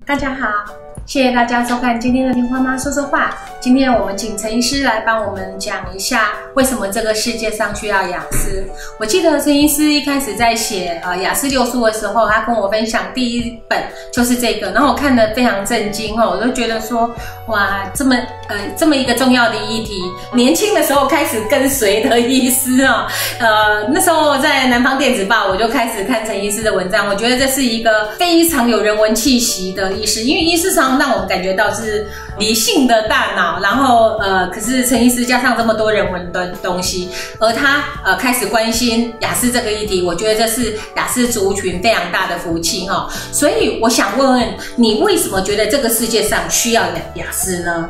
大家好，谢谢大家收看今天的听花妈说说话。今天我们请陈医师来帮我们讲一下为什么这个世界上需要雅思。我记得陈医师一开始在写雅思6书的时候，他跟我分享第一本就是这个，然后我看得非常震惊哦，我就觉得说哇，这么一个重要的议题，年轻的时候开始跟随的医师哦，那时候在南方电子报我就开始看陈医师的文章，我觉得这是一个非常有人文气息的医师，因为医师常常让我们感觉到是理性的大脑，然后可是陈医师加上这么多人文的东西，而他开始关心雅思这个议题，我觉得这是雅思族群非常大的福气哈。所以我想问问你，为什么觉得这个世界上需要雅思呢？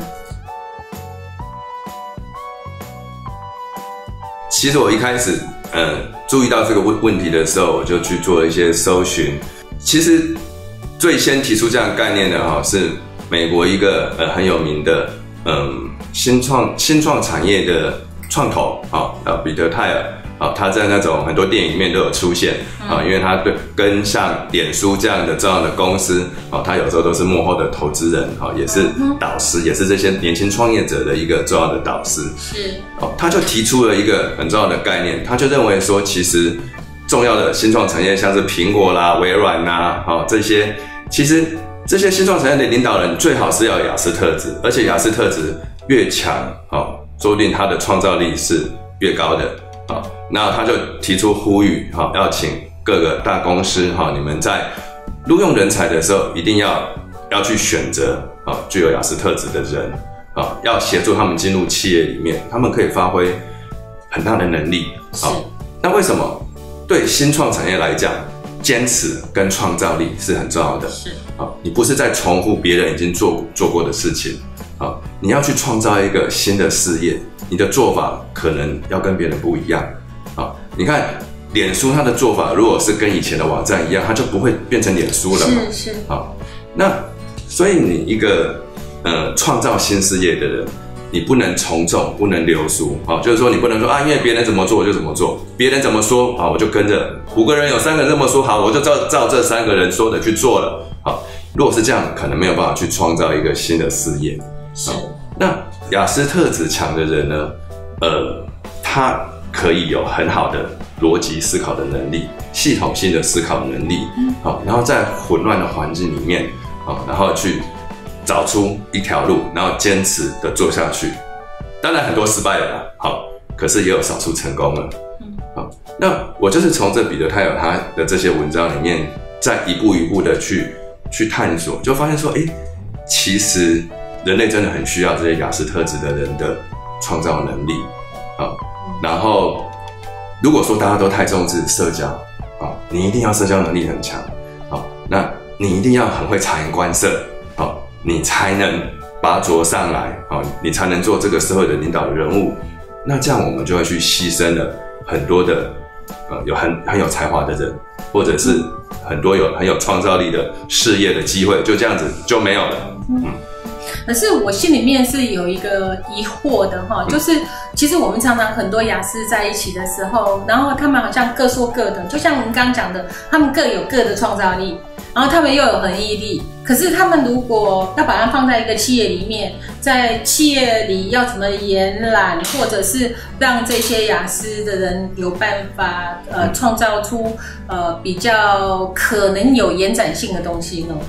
其实我一开始注意到这个问题的时候，我就去做了一些搜寻。其实最先提出这样的概念的是美国一个很有名的新创产业的创投彼得泰尔他在那种很多电影里面都有出现因为他跟像脸书这样的重要的公司他有时候都是幕后的投资人也是导师，也是这些年轻创业者的一个重要的导师。是他就提出了一个很重要的概念，他就认为说，其实重要的新创产业像是苹果啦、微软啦这些，其实这些新创产业的领导人最好是要有雅思特质，而且雅思特质越强说不定他的创造力是越高的。那他就提出呼吁要请各个大公司你们在录用人才的时候，一定要去选择具有雅思特质的人要协助他们进入企业里面，他们可以发挥很大的能力。那为什么对新创产业来讲，坚持跟创造力是很重要的？你不是在重复别人已经做过的事情你要去创造一个新的事业，你的做法可能要跟别人不一样你看脸书它的做法，如果是跟以前的网站一样，它就不会变成脸书了嘛。是那所以你一个创造新事业的人，你不能从众，不能流俗就是说你不能说因为别人怎么做我就怎么做，别人怎么说我就跟着5个人有3个人这么说，好，我就照这3个人说的去做了如果是这样，可能没有办法去创造一个新的事业。那雅思特质强的人呢，他可以有很好的逻辑思考的能力，系统性的思考能力然后在混乱的环境里面然后去找出一条路，然后坚持的做下去。当然很多失败了啦可是也有少数成功了那我就是从这彼得泰尔他的这些文章里面，再一步一步的去探索，就发现说其实人类真的很需要这些雅思特质的人的创造能力然后如果说大家都太重视社交你一定要社交能力很强那你一定要很会察言观色你才能拔擢上来你才能做这个社会的领导人物。那这样我们就会去牺牲了很多的有很有才华的人，或者是很多很有创造力的事业的机会，就这样子就没有了。 可是我心里面是有一个疑惑的就是其实我们常常很多雅思在一起的时候，然后他们好像各说各的，就像我们刚刚讲的，他们各有各的创造力，然后他们又有恒毅力。可是他们如果要把它放在一个企业里面，在企业里要怎么延揽，或者是让这些雅思的人有办法创造出比较可能有延展性的东西呢？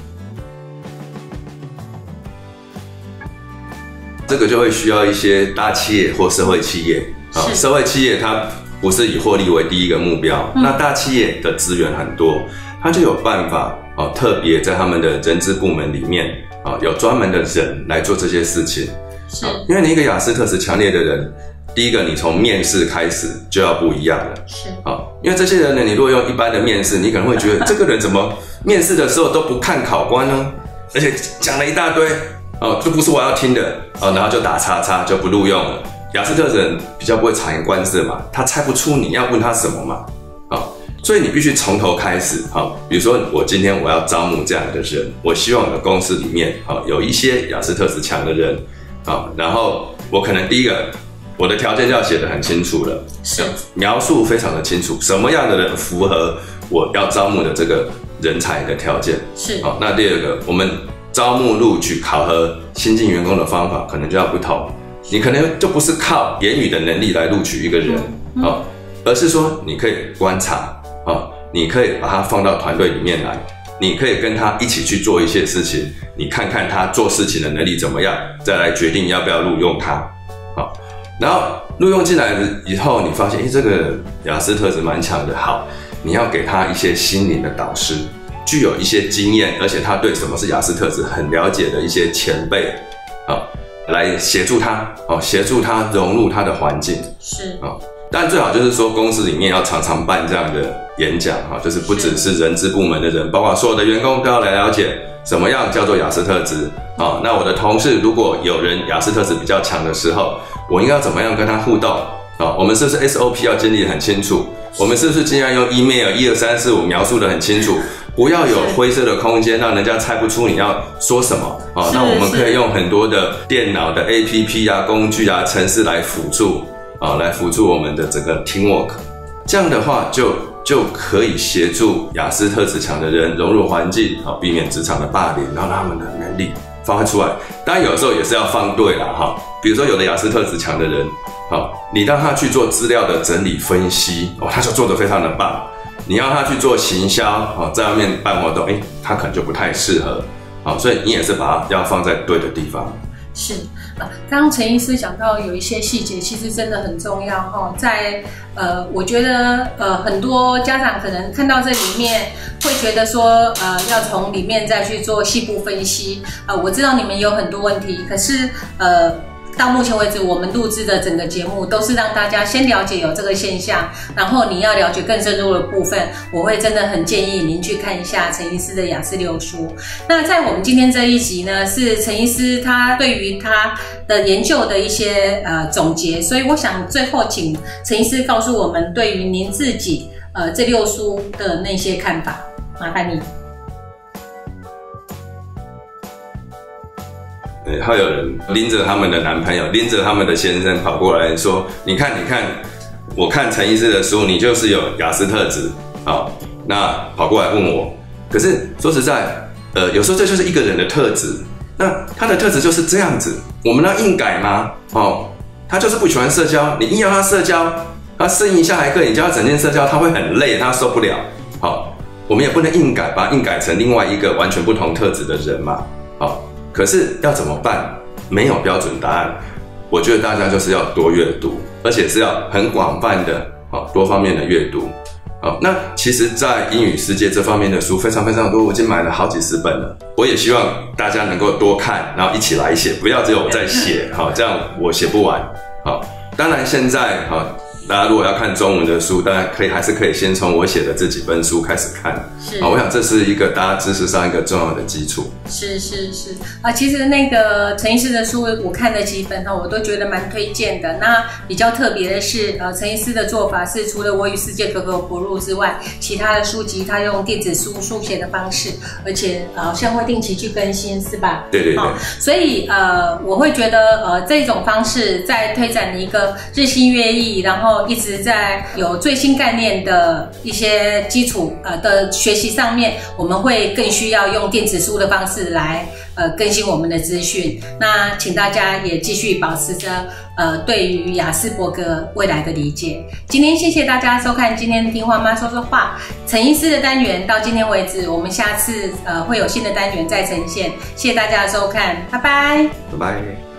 这个就会需要一些大企业或社会企业社会企业它不是以获利为第一个目标那大企业的资源很多，它就有办法特别在他们的人资部门里面有专门的人来做这些事情因为你一个雅思特质强烈的人，第一个你从面试开始就要不一样了因为这些人呢，你如果用一般的面试，你可能会觉得这个人怎么面试的时候都不看考官呢，而且讲了一大堆这不是我要听的然后就打叉叉就不录用了。雅思特质人比较不会察言观色嘛，他猜不出你要问他什么嘛所以你必须从头开始比如说今天我要招募这样的人，我希望我的公司里面有一些雅思特质强的人然后我可能第一个我的条件就要写得很清楚了，描述非常的清楚，什么样的人符合我要招募的这个人才的条件那第二个，我们招募、录取、考核新进员工的方法可能就要不同。你可能就不是靠言语的能力来录取一个人，而是说你可以观察，你可以把他放到团队里面来，你可以跟他一起去做一些事情，你看看他做事情的能力怎么样，再来决定要不要录用他。然后录用进来以后，你发现，这个雅思特质蛮强的，好，你要给他一些心灵的导师，具有一些经验，而且他对什么是雅思特质很了解的一些前辈，来协助他，协助他融入他的环境。 是， 但最好就是说公司里面要常常办这样的演讲，就是不只是人资部门的人，包括所有的员工都要来了解什么样叫做雅思特质。那我的同事如果有人雅思特质比较强的时候，我应该要怎么样跟他互动？我们是不是 SOP 要建立得很清楚？我们是不是尽量用 email 1、2、3、4、5描述得很清楚？不要有灰色的空间，让人家猜不出你要说什么。那我们可以用很多的电脑的 APP 啊、工具啊、程式来辅助，来辅助我们的整个 teamwork。这样的话就可以协助雅思特质强的人融入环境，避免职场的霸凌，然后让他们的能力发挥出来。当然有时候也是要放对啦，比如说有的雅思特质强的人，你让他去做资料的整理分析，他就做得非常的棒。你要他去做行销，在外面办活动，他可能就不太适合。所以你也是把它要放在对的地方。 是，刚刚陈医师讲到有一些细节，其实真的很重要哈。在我觉得很多家长可能看到这里面会觉得说要从里面再去做细部分析。我知道你们有很多问题，可是到目前为止，我们录制的整个节目都是让大家先了解有这个现象，然后你要了解更深入的部分，我会真的很建议您去看一下陈医师的雅思6书。那在我们今天这一集呢，是陈医师他对于他的研究的一些总结，所以我想最后请陈医师告诉我们对于您自己这6书的那些看法，麻烦你。 会有人拎着他们的男朋友，拎着他们的先生跑过来说：“你看，我看陈医师的书，你就是有雅思特质。”那跑过来问我。可是说实在，有时候这就是一个人的特质。那他的特质就是这样子，我们要硬改吗？他就是不喜欢社交，你硬要他社交，他适应下台课，你叫他整天社交，他会很累，他受不了。我们也不能硬改，把他硬改成另外一个完全不同特质的人嘛。可是要怎么办？没有标准答案。我觉得大家就是要多阅读，而且是要很广泛的、多方面的阅读。那其实，在英语世界这方面的书非常非常多，我已经买了好几10本了。我也希望大家能够多看，然后一起来写，不要只有我在写，这样我写不完。当然现在大家如果要看中文的书，大家还是可以先从我写的这几本书开始看。我想这是一个大家知识上一个重要的基础。是其实那个陈医师的书我看了几本我都觉得蛮推荐的。那比较特别的是，陈医师的做法是除了我与世界格格不入之外，其他的书籍他用电子书书写的方式，而且好像会定期去更新，是吧？ 对。 所以我会觉得这种方式在推展一个日新月异，然后一直在有最新概念的一些基础的学习上面，我们会更需要用电子书的方式来更新我们的资讯。那请大家也继续保持着对于雅斯伯格未来的理解。今天谢谢大家收看今天的听话妈说说话，陈医师的单元到今天为止，我们下次会有新的单元再呈现。谢谢大家的收看，拜拜。 拜拜。